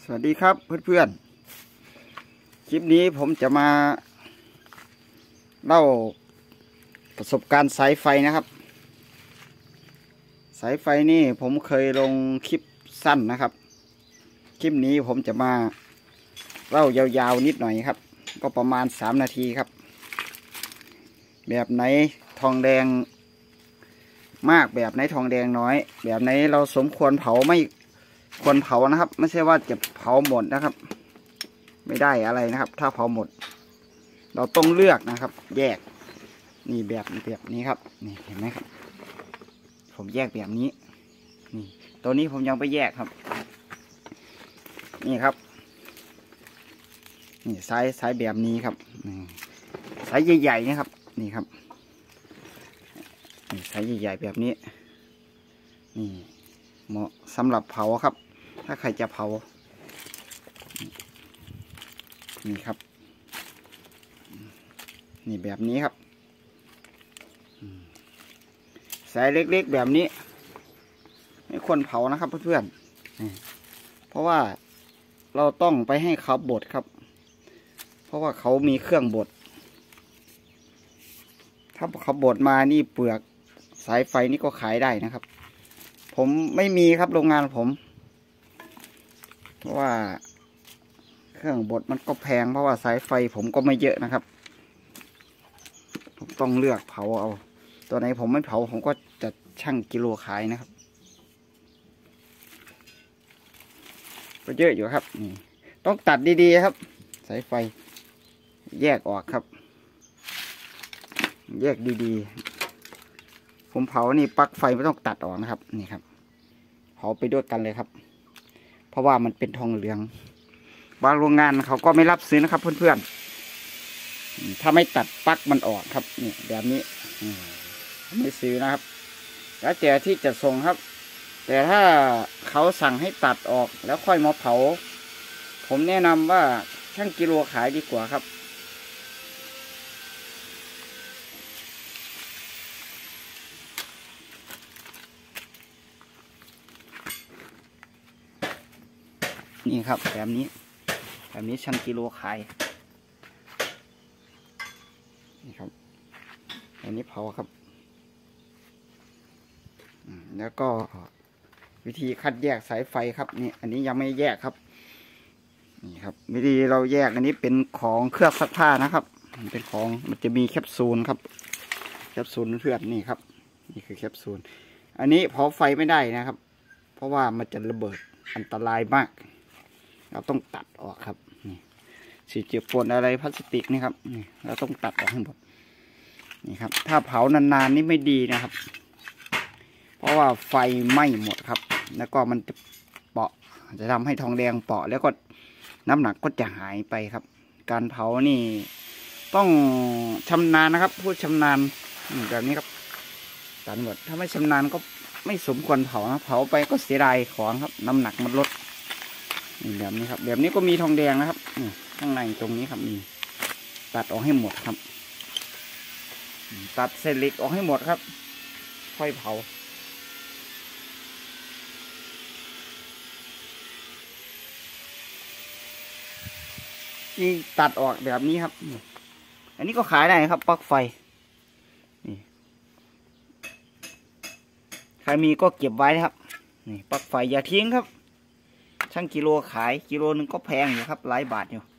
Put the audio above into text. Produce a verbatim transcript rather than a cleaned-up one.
สวัสดีครับเพื่อนๆคลิปนี้ผมจะมาเล่าประสบการณ์สายไฟนะครับสายไฟนี่ผมเคยลงคลิปสั้นนะครับคลิปนี้ผมจะมาเล่ายาวๆนิดหน่อยครับก็ประมาณสามนาทีครับแบบไหนทองแดงมากแบบไหนทองแดงน้อยแบบไหนเราสมควรเผาไม่ควรเผานะครับไม่ใช่ว่าจะเผาหมดนะครับไม่ได้อะไรนะครับถ้าเผาหมดเราต้องเลือกนะครับแยกนี่แบบแบบนี้ครับนี่เห็นไหมครับผมแยกแบบนี้นี่ตัวนี้ผมยังไปแยกครับนี่ครับนี่สายสายแบบนี้ครับสายใหญ่ๆนะครับนี่ครับนี่สายใหญ่ๆแบบนี้นี่เหมาะสำหรับเผาครับถ้าใครจะเผานี่ครับนี่แบบนี้ครับสายเล็กๆแบบนี้ไม่ควรเผานะครับเพื่อนๆเพราะว่าเราต้องไปให้เขาบดครับเพราะว่าเขามีเครื่องบดถ้าเขาบดมานี่เปลือกสายไฟนี่ก็ขายได้นะครับผมไม่มีครับโรงงานผมเพราะว่าเครื่องบดมันก็แพงเพราะว่าสายไฟผมก็ไม่เยอะนะครับผมต้องเลือกเผาเอาตัวไหนผมไม่เผาผมก็จะชั่งกิโลขายนะครับก็เยอะอยู่ครับนี่ต้องตัดดีๆครับสายไฟแยกออกครับแยกดีๆผมเผานี่ปลั๊กไฟไม่ต้องตัดออกนะครับนี่ครับเผาไปด้วยกันเลยครับเพราะว่ามันเป็นทองเหลืองบางโรงงานเขาก็ไม่รับซื้อนะครับเพื่อนๆถ้าไม่ตัดปลั๊กมันออกครับนี่แบบนี้ไม่ซื้อนะครับแล้วแต่ที่จะส่งครับแต่ถ้าเขาสั่งให้ตัดออกแล้วค่อยมาเผาผมแนะนำว่าชั่งกิโลขายดีกว่าครับนี่ครับแบบนี้แบบนี้ชั่งกิโลขายนี่ครับอันนี้เผาครับแล้วก็วิธีคัดแยกสายไฟครับนี่อันนี้ยังไม่แยกครับนี่ครับวิธีเราแยกอันนี้เป็นของเครื่องซักผ้านะครับมันเป็นของมันจะมีแคปซูลครับแคปซูลเพื่อนนี่ครับนี่คือแคปซูลอันนี้เผาไฟไม่ได้นะครับเพราะว่ามันจะระเบิดอันตรายมากเราต้องตัดออกครับนี่สีเจือปนอะไรพลาสติกนี่ครับนี่เราต้องตัดออกให้หมดนี่ครับถ้าเผานานๆนี่ไม่ดีนะครับเพราะว่าไฟไหม้หมดครับแล้วก็มันจะเปาะจะทำให้ทองแดงเปาะแล้วก็น้ำหนักก็จะหายไปครับการเผานี่ต้องชำนาญนะครับพูดชำนาญแบบนี้ครับตัดหมดถ้าไม่ชำนาญก็ไม่สมควรเผานะเผาไปก็เสียดายของครับน้ำหนักมันลดนี่แบบนี้ครับแบบนี้ก็มีทองแดงนะครับข้างในตรงนี้ครับมีตัดออกให้หมดครับตัดเศษเหล็กออกให้หมดครับค่อยเผานี่ตัดออกแบบนี้ครับอันนี้ก็ขายได้ครับปลั๊กไฟนี่ใครมีก็เก็บไว้นะครับนี่ปลั๊กไฟอย่าทิ้งครับช่างกิโลขายกิโลนึงก็แพงอยู่ครับหลายบาทอยู่